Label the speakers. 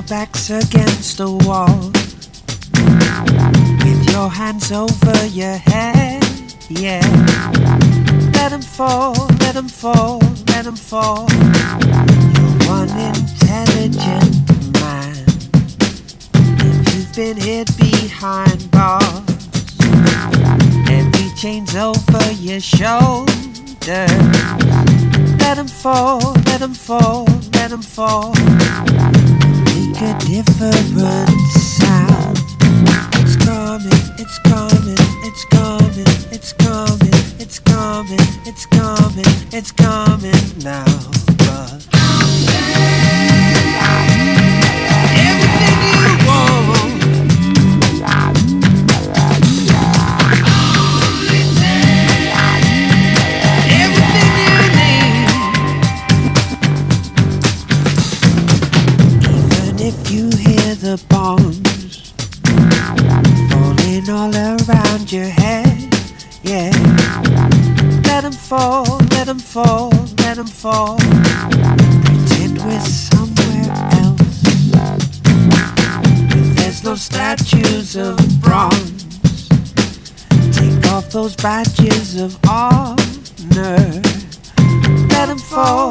Speaker 1: back's against the wall, with your hands over your head, yeah. Let them fall, let them fall, let them fall. You're one intelligent man. If you've been hid behind bars, heavy chains over your shoulders, let them fall, let them fall, let them fall. Make a different sound. It's coming, it's coming, it's coming, it's coming, it's coming, it's coming, it's coming now. But everything you want, everything you need, even if you hear the bombs falling all around your head, yeah. Let them fall, let them fall, let them fall. Pretend we're somewhere else, where there's no statues of bronze. Take off those badges of honor. Let them fall,